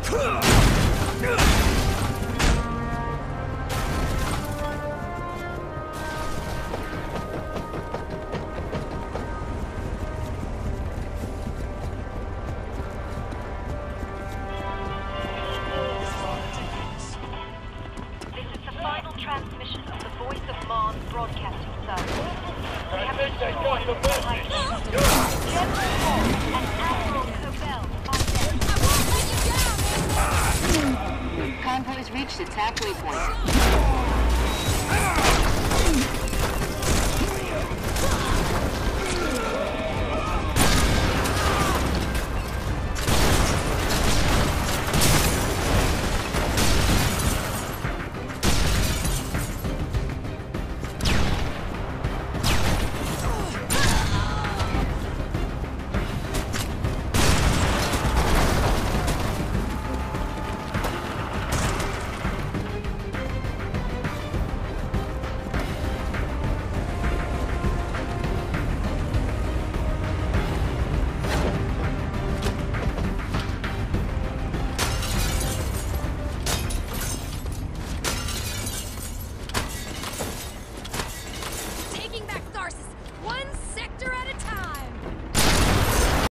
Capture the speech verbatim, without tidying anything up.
Transmission of the Voice of Mars broadcasting service. We have destroyed the General Hall and Admiral Cobell are dead. Convoy's reached its halfway point.